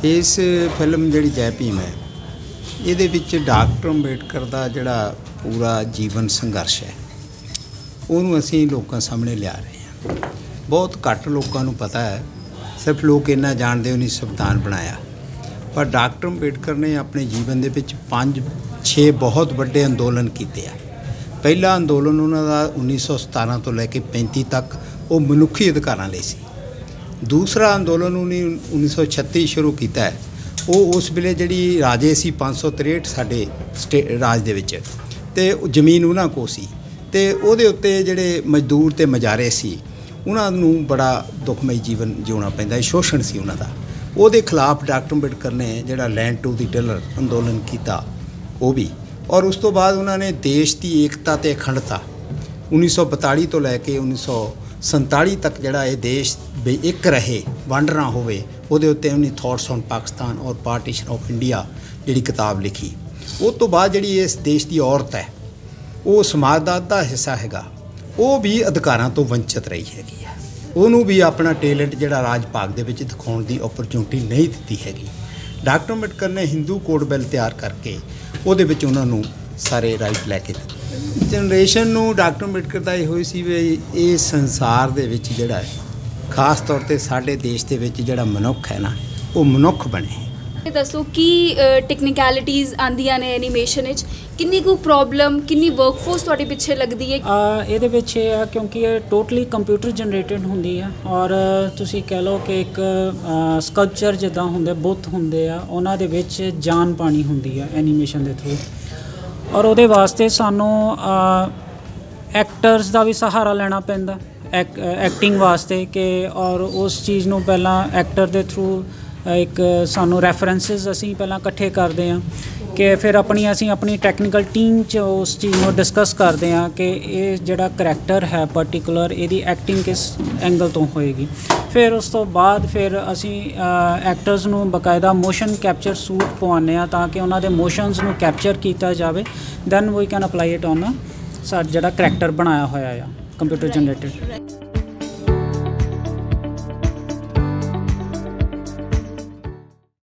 इस फिल्म जिहड़ी जय भीम है ਇਹਦੇ ਵਿੱਚ ਡਾਕਟਰ ਅੰਬੇਡਕਰ ਦਾ ਜਿਹੜਾ ਪੂਰਾ ਜੀਵਨ ਸੰਘਰਸ਼ ਹੈ ਉਹਨੂੰ ਅਸੀਂ ਲੋਕਾਂ ਸਾਹਮਣੇ ਲਿਆ ਰਹੇ ਹਾਂ। ਬਹੁਤ ਘੱਟ ਲੋਕਾਂ ਨੂੰ ਪਤਾ ਹੈ, ਸਿਰਫ ਲੋਕ ਇੰਨਾ ਜਾਣਦੇ ਹੋ ਨਹੀਂ ਸੰਵਿਧਾਨ ਬਣਾਇਆ, ਪਰ ਡਾਕਟਰ ਅੰਬੇਡਕਰ ਨੇ ਆਪਣੇ ਜੀਵਨ ਦੇ ਵਿੱਚ 5-6 ਬਹੁਤ ਵੱਡੇ ਅੰਦੋਲਨ ਕੀਤੇ ਆ। ਪਹਿਲਾ ਅੰਦੋਲਨ ਉਹਨਾਂ ਦਾ 1917 ਤੋਂ ਲੈ ਕੇ 35 ਤੱਕ ਉਹ ਮਨੁੱਖੀ ਅਧਿਕਾਰਾਂ ਲਈ ਸੀ। ਦੂਸਰਾ ਅੰਦੋਲਨ 1936 ਸ਼ੁਰੂ ਕੀਤਾ ਹੈ, ਉਹ ਉਸ ਵੇਲੇ ਜਿਹੜੀ ਰਾਜੇ ਸੀ 563 ਸਾਡੇ ਰਾਜ ਦੇ ਵਿੱਚ, ਅਤੇ ਜ਼ਮੀਨ ਉਹਨਾਂ ਕੋਲ ਸੀ, ਅਤੇ ਉਹਦੇ ਉੱਤੇ ਜਿਹੜੇ ਮਜ਼ਦੂਰ ਅਤੇ ਮਜ਼ਾਰੇ ਸੀ ਉਹਨਾਂ ਨੂੰ ਬੜਾ ਦੁਖਮਈ ਜੀਵਨ ਜਿਉਣਾ ਪੈਂਦਾ, ਸ਼ੋਸ਼ਣ ਸੀ ਉਹਨਾਂ ਦਾ। ਉਹਦੇ ਖਿਲਾਫ ਡਾਕਟਰ ਅੰਬੇਡਕਰ ਨੇ ਜਿਹੜਾ ਲੈਂਡ ਟੂ ਦੀ ਟਿਲਰ ਅੰਦੋਲਨ ਕੀਤਾ ਉਹ ਵੀ, ਔਰ ਉਸ ਤੋਂ ਬਾਅਦ ਉਹਨਾਂ ਨੇ ਦੇਸ਼ ਦੀ ਏਕਤਾ ਅਤੇ ਅਖੰਡਤਾ 1942 ਤੋਂ ਲੈ ਕੇ 1947 ਤੱਕ ਜਿਹੜਾ ਇਹ ਦੇਸ਼ ਵੀ ਇੱਕ ਰਹੇ, ਵੰਡ ਨਾ ਹੋਵੇ, ਉਹਦੇ ਉੱਤੇ ਉਹਨੇ ਥਾਟਸ ਔਨ ਪਾਕਿਸਤਾਨ ਔਰ ਪਾਰਟੀਸ਼ਨ ਆਫ ਇੰਡੀਆ ਜਿਹੜੀ ਕਿਤਾਬ ਲਿਖੀ। ਉਸ ਤੋਂ ਬਾਅਦ ਜਿਹੜੀ ਇਸ ਦੇਸ਼ ਦੀ ਔਰਤ ਹੈ ਉਹ ਸਮਾਜ ਦਾ ਅੱਧਾ ਹਿੱਸਾ ਹੈਗਾ, ਉਹ ਵੀ ਅਧਿਕਾਰਾਂ ਤੋਂ ਵੰਚਿਤ ਰਹੀ ਹੈਗੀ ਆ। ਉਹਨੂੰ ਵੀ ਆਪਣਾ ਟੈਲੈਂਟ ਜਿਹੜਾ ਰਾਜ ਭਾਗ ਦੇ ਵਿੱਚ ਦਿਖਾਉਣ ਦੀ ਓਪਰਚੁਨਿਟੀ ਨਹੀਂ ਦਿੱਤੀ ਹੈਗੀ। ਡਾਕਟਰ ਅੰਬੇਡਕਰ ਨੇ ਹਿੰਦੂ ਕੋਡ ਬਿੱਲ ਤਿਆਰ ਕਰਕੇ ਉਹਦੇ ਵਿੱਚ ਉਹਨਾਂ ਨੂੰ ਸਾਰੇ ਰਾਈਟ ਲੈ ਕੇ ਦਿੱਤੇ। ਜਨਰੇਸ਼ਨ ਨੂੰ ਡਾਕਟਰ ਅੰਬੇਡਕਰ ਦਾ ਇਹੋ ਹੀ ਸੀ ਵੀ ਇਹ ਸੰਸਾਰ ਦੇ ਵਿੱਚ ਜਿਹੜਾ ਹੈ, ਖਾਸ ਤੌਰ 'ਤੇ ਸਾਡੇ ਦੇਸ਼ ਦੇ ਵਿੱਚ ਜਿਹੜਾ ਮਨੁੱਖ ਹੈ ਨਾ, ਉਹ ਮਨੁੱਖ ਬਣੇ। ਇਹ ਦੱਸੋ ਕਿ ਟੈਕਨੀਕੈਲਿਟੀਜ਼ ਆਉਂਦੀਆਂ ਨੇ ਐਨੀਮੇਸ਼ਨ ਵਿੱਚ, ਕਿੰਨੀ ਕੁ ਪ੍ਰੋਬਲਮ, ਕਿੰਨੀ ਵਰਕਫੋਰਸ ਤੁਹਾਡੇ ਪਿੱਛੇ ਲੱਗਦੀ ਹੈ? ਇਹਦੇ ਵਿੱਚ ਇਹ ਆ ਕਿਉਂਕਿ ਇਹ ਟੋਟਲੀ ਕੰਪਿਊਟਰ ਜਨਰੇਟਡ ਹੁੰਦੀ ਆ, ਔਰ ਤੁਸੀਂ ਕਹਿ ਲਓ ਕਿ ਇੱਕ ਸਕਲਪਚਰ ਜਿੱਦਾਂ ਹੁੰਦੇ, ਬੁੱਤ ਹੁੰਦੇ ਆ, ਉਹਨਾਂ ਦੇ ਵਿੱਚ ਜਾਨ ਪਾਣੀ ਹੁੰਦੀ ਆ ਐਨੀਮੇਸ਼ਨ ਦੇ ਥਰੂ, ਔਰ ਉਹਦੇ ਵਾਸਤੇ ਸਾਨੂੰ ਐਕਟਰਸ ਦਾ ਵੀ ਸਹਾਰਾ ਲੈਣਾ ਪੈਂਦਾ ਐਕਟਿੰਗ ਵਾਸਤੇ, ਕਿ ਔਰ ਉਸ ਚੀਜ਼ ਨੂੰ ਪਹਿਲਾਂ ਐਕਟਰ ਦੇ ਥਰੂ ਇੱਕ ਸਾਨੂੰ ਰੈਫਰੈਂਸਿਸ ਅਸੀਂ ਪਹਿਲਾਂ ਇਕੱਠੇ ਕਰਦੇ ਹਾਂ, ਕਿ ਫਿਰ ਅਸੀਂ ਆਪਣੀ ਟੈਕਨੀਕਲ ਟੀਮ 'ਚ ਉਸ ਚੀਜ਼ ਨੂੰ ਡਿਸਕਸ ਕਰਦੇ ਹਾਂ ਕਿ ਇਹ ਜਿਹੜਾ ਕਰੈਕਟਰ ਹੈ ਪਰਟੀਕੂਲਰ, ਇਹਦੀ ਐਕਟਿੰਗ ਕਿਸ ਐਂਗਲ ਤੋਂ ਹੋਏਗੀ। ਫਿਰ ਉਸ ਤੋਂ ਬਾਅਦ ਫਿਰ ਅਸੀਂ ਐਕਟਰਸ ਨੂੰ ਬਕਾਇਦਾ ਮੋਸ਼ਨ ਕੈਪਚਰ ਸੂਟ ਪਵਾਉਂਦੇ ਹਾਂ ਤਾਂ ਕਿ ਉਹਨਾਂ ਦੇ ਮੋਸ਼ਨਸ ਨੂੰ ਕੈਪਚਰ ਕੀਤਾ ਜਾਵੇ। Then we can apply it on ਸਾਡਾ ਜਿਹੜਾ ਕਰੈਕਟਰ ਬਣਾਇਆ ਹੋਇਆ ਆ ਕੰਪਿਊਟਰ ਜਨਰੇਟਡ।